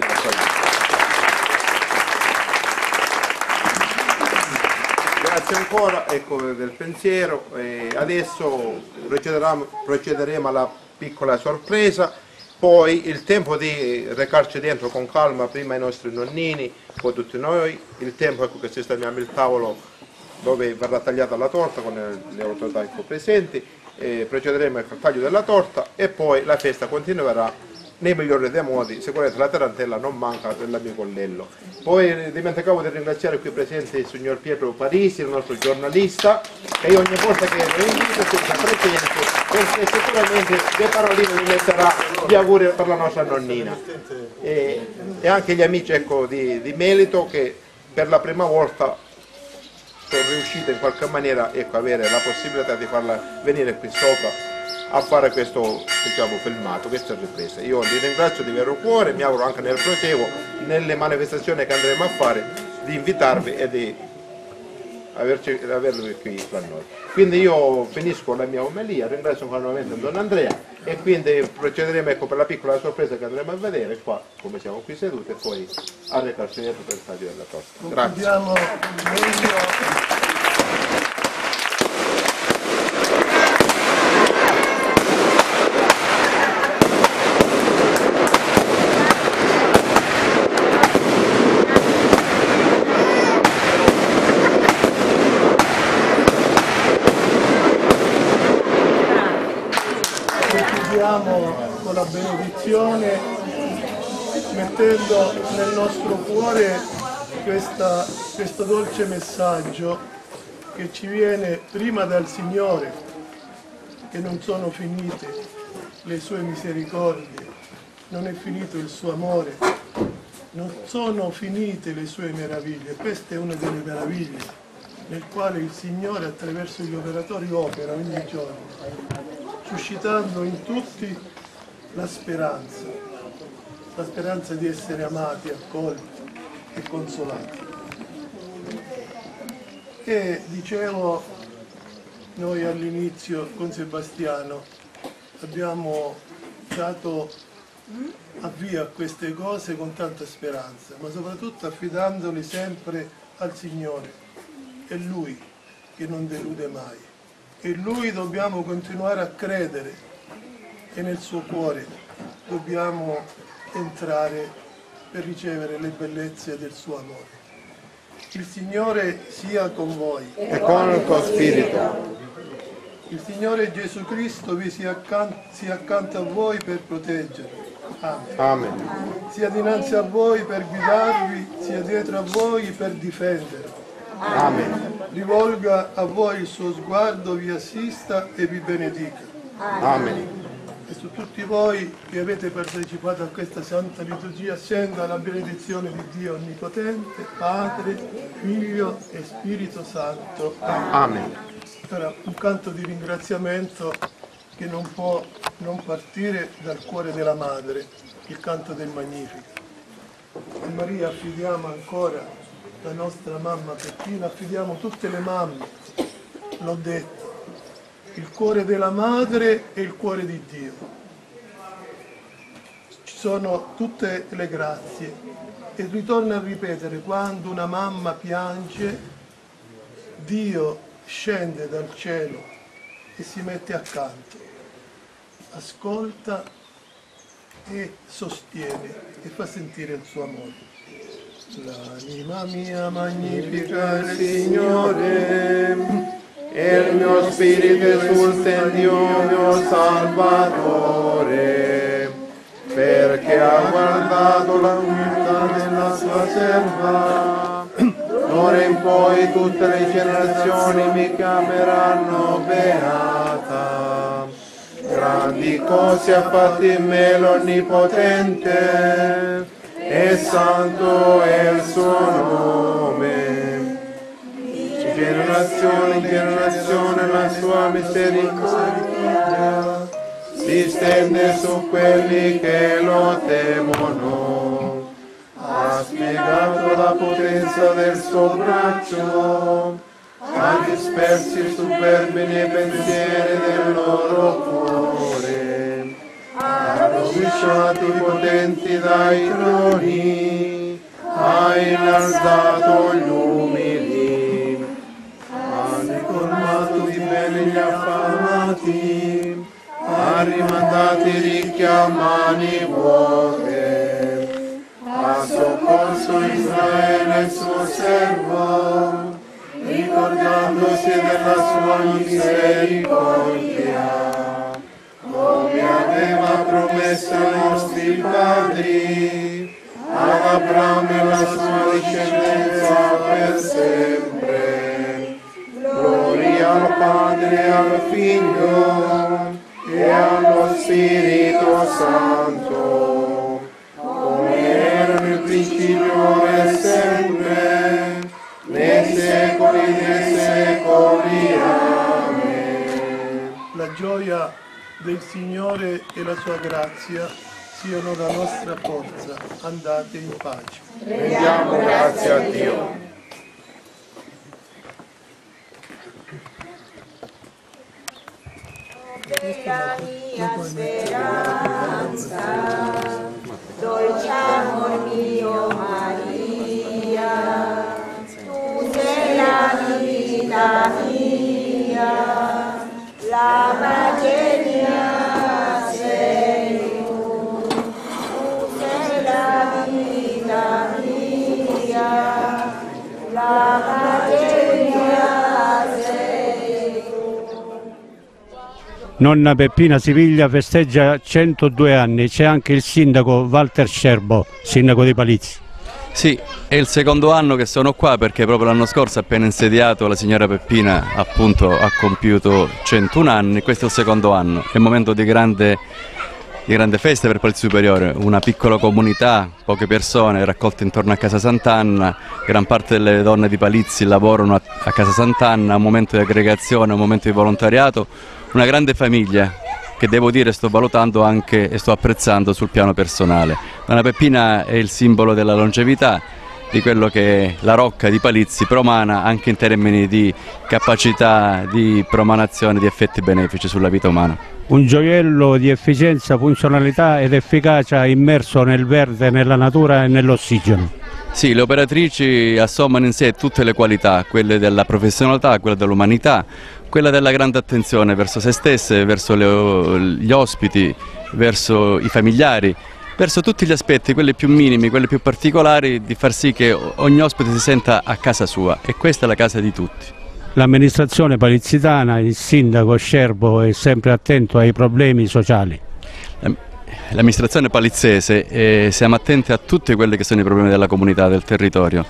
Grazie ancora ecco, del pensiero, e adesso procederemo, procederemo alla piccola sorpresa, poi il tempo di recarci dentro con calma prima i nostri nonnini, poi tutti noi, il tempo ecco, che sistemiamo il tavolo dove verrà tagliata la torta con le autorità ecco, presenti, e procederemo ecco, al taglio della torta e poi la festa continuerà nei migliori dei modi. Sicuramente la tarantella non manca dell'amico Lello. Poi dimenticavo di ringraziare qui presente il signor Pietro Parisi, il nostro giornalista, che io ogni volta che lo invito sia presente, perché sicuramente le paroline mi metterà gli auguri per la nostra nonnina. E, e anche gli amici ecco, di, di Melito che per la prima volta sono riusciti in qualche maniera ecco, avere la possibilità di farla venire qui sopra a fare questo diciamo, filmato, queste riprese. Io vi ringrazio di vero cuore, mi auguro anche nel proseguo, nelle manifestazioni che andremo a fare, di invitarvi e di averci, averlo qui con noi. Quindi io finisco la mia omelia, ringrazio nuovamente Don Andrea e quindi procederemo ecco, per la piccola sorpresa che andremo a vedere qua, come siamo qui seduti, e poi a recarci dietro per il stadio della Costa. Grazie. Con la benedizione, mettendo nel nostro cuore questa, questo dolce messaggio che ci viene prima dal Signore, che non sono finite le sue misericordie, non è finito il suo amore, non sono finite le sue meraviglie. Questa è una delle meraviglie nel quale il Signore attraverso gli operatori opera ogni giorno, suscitando in tutti la speranza, la speranza di essere amati, accolti e consolati. E dicevo, noi all'inizio con Sebastiano abbiamo dato avvio a queste cose con tanta speranza, ma soprattutto affidandoli sempre al Signore. È Lui che non delude mai. E Lui dobbiamo continuare a credere e nel suo cuore dobbiamo entrare per ricevere le bellezze del suo amore. Il Signore sia con voi. E con il tuo spirito. Il Signore Gesù Cristo vi sia accanto, sia accanto a voi per proteggervi. Amen. Amen. Sia dinanzi a voi per guidarvi, sia dietro a voi per difendervi. Amen. Rivolga a voi il suo sguardo, vi assista e vi benedica. Amen. E su tutti voi che avete partecipato a questa santa liturgia scenda la benedizione di Dio Onnipotente, Padre, Figlio e Spirito Santo. Amen. Ora un canto di ringraziamento che non può non partire dal cuore della Madre, il canto del Magnificat. A Maria affidiamo ancora la nostra mamma Peppina, affidiamo tutte le mamme, l'ho detto. Il cuore della madre e il cuore di Dio. Ci sono tutte le grazie e ritorno a ripetere, quando una mamma piange, Dio scende dal cielo e si mette accanto, ascolta e sostiene e fa sentire il suo amore. L'anima mia magnifica il Signore, e il mio spirito esulta in Dio mio Salvatore, perché ha guardato la umiltà della sua serva. D'ora in poi tutte le generazioni mi chiameranno beata. Grandi cose ha fatto in me l'Onnipotente, e santo è il suo nome. Generazione in generazione la sua misericordia si stende su quelli che lo temono. Ha spiegato la potenza del suo braccio, ha dispersi i superbi nei pensieri del loro cuore, ha rovesciato i potenti dai troni, ha innalzato gli umili, colmato di bene gli affamati, ha rimandati i ricchi a mani vuote, ha soccorso Israele il suo servo, ricordandosi della sua misericordia, come aveva promesso ai nostri padri, ad Abramo e la sua discendenza per sempre. Gloria al Padre, al Figlio e allo Spirito Santo, come era nel principio e sempre, nei secoli dei secoli. Amen. La gioia del Signore e la sua grazia siano la nostra forza. Andate in pace. Rendiamo grazie a Dio. speranza, dolce amor mio Maria, tu sei la vita mia, la pace mia sei tu, tu sei la vita mia, la pace mia sei tu. Nonna Peppina Siviglia festeggia centodue anni, c'è anche il sindaco Walter Scerbo, sindaco di Palizzi. Sì, è il secondo anno che sono qua perché proprio l'anno scorso appena insediato la signora Peppina appunto ha compiuto centouno anni, questo è il secondo anno, è un momento di grande, di grande festa per Palizzi Superiore, una piccola comunità, poche persone raccolte intorno a Casa Sant'Anna, gran parte delle donne di Palizzi lavorano a, a Casa Sant'Anna, un momento di aggregazione, un momento di volontariato, una grande famiglia che devo dire sto valutando anche e sto apprezzando sul piano personale. Nonna Peppina è il simbolo della longevità, di quello che è la rocca di Palizzi promana anche in termini di capacità di promanazione di effetti benefici sulla vita umana. Un gioiello di efficienza, funzionalità ed efficacia immerso nel verde, nella natura e nell'ossigeno. Sì, le operatrici assommano in sé tutte le qualità, quelle della professionalità, quelle dell'umanità, quella della grande attenzione verso se stesse, verso le, gli ospiti, verso i familiari, verso tutti gli aspetti, quelli più minimi, quelli più particolari, di far sì che ogni ospite si senta a casa sua e questa è la casa di tutti. L'amministrazione palizzitana, il sindaco Scerbo è sempre attento ai problemi sociali. L'amministrazione palizzese, eh, siamo attenti a tutti quelli che sono i problemi della comunità, del territorio,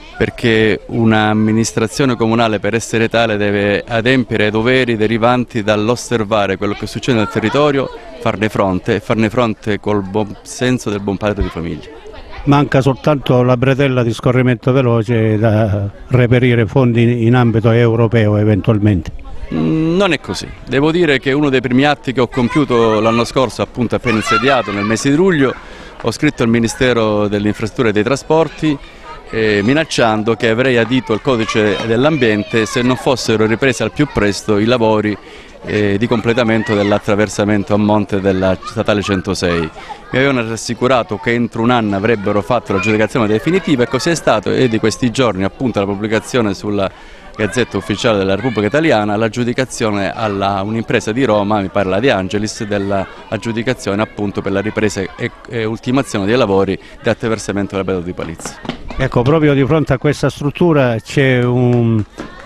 perché un'amministrazione comunale per essere tale deve adempiere ai doveri derivanti dall'osservare quello che succede nel territorio, farne fronte e farne fronte col buon senso del buon padre di famiglia. Manca soltanto la bretella di scorrimento veloce da reperire fondi in ambito europeo eventualmente. Non è così, devo dire che uno dei primi atti che ho compiuto l'anno scorso, appunto appena insediato nel mese di luglio, ho scritto al Ministero delle Infrastrutture e dei Trasporti eh, minacciando che avrei adito il codice dell'ambiente se non fossero ripresi al più presto i lavori eh, di completamento dell'attraversamento a monte della statale centosei. Mi avevano rassicurato che entro un anno avrebbero fatto l'aggiudicazione definitiva e così è stato, e di questi giorni appunto la pubblicazione sulla Gazzetta Ufficiale della Repubblica Italiana l'aggiudicazione a un'impresa di Roma, mi parla di Angelis, dell'aggiudicazione appunto per la ripresa e, e ultimazione dei lavori di attraversamento della Pedra di Palizzi. Ecco, proprio di fronte a questa struttura c'è un,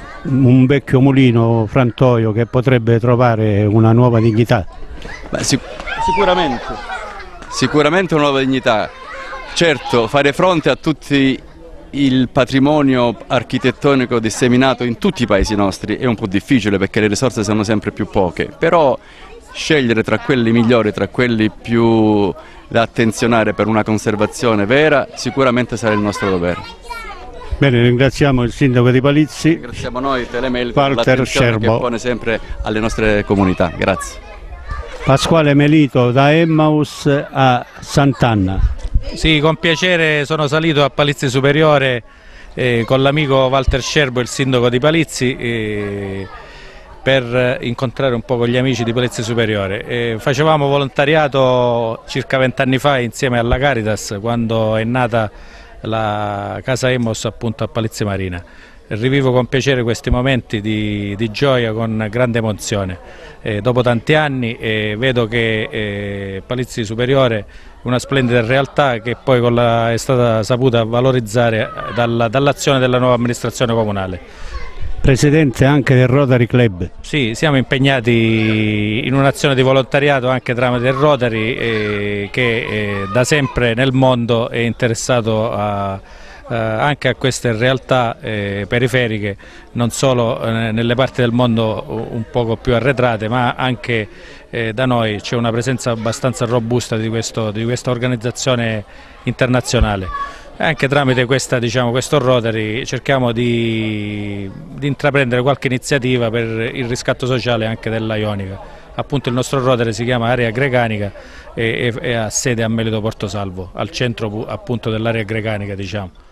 un vecchio mulino frantoio che potrebbe trovare una nuova dignità. Beh, sic sicuramente, sicuramente una nuova dignità. Certo, fare fronte a tutti il patrimonio architettonico disseminato in tutti i paesi nostri è un po' difficile perché le risorse sono sempre più poche, però scegliere tra quelli migliori, tra quelli più da attenzionare per una conservazione vera, sicuramente sarà il nostro dovere. Bene, ringraziamo il sindaco di Palizzi. Ringraziamo noi Telemail per Walter l'attenzione che Scerbo pone sempre alle nostre comunità. Grazie. Pasquale Melito da Emmaus a Sant'Anna. Sì, con piacere sono salito a Palizzi Superiore eh, con l'amico Walter Scerbo, il sindaco di Palizzi, eh, per incontrare un po' con gli amici di Palizzi Superiore. Eh, facevamo volontariato circa vent'anni fa insieme alla Caritas quando è nata la Casa Emos appunto a Palizzi Marina. Rivivo con piacere questi momenti di, di gioia con grande emozione. Eh, dopo tanti anni eh, vedo che eh, Palizzi Superiore è una splendida realtà che poi con la, è stata saputa valorizzare dalla, dall'azione della nuova amministrazione comunale. Presidente anche del Rotary Club. Sì, siamo impegnati in un'azione di volontariato anche tramite il Rotary eh, che eh, da sempre nel mondo è interessato a Eh, anche a queste realtà eh, periferiche, non solo eh, nelle parti del mondo un poco più arretrate, ma anche eh, da noi c'è una presenza abbastanza robusta di, questo, di questa organizzazione internazionale. Anche tramite questa, diciamo, questo Rotary cerchiamo di, di intraprendere qualche iniziativa per il riscatto sociale anche della Ionica. Appunto il nostro Rotary si chiama Area Grecanica e, e, e ha sede a Melito Portosalvo, al centro appunto dell'area grecanica, diciamo.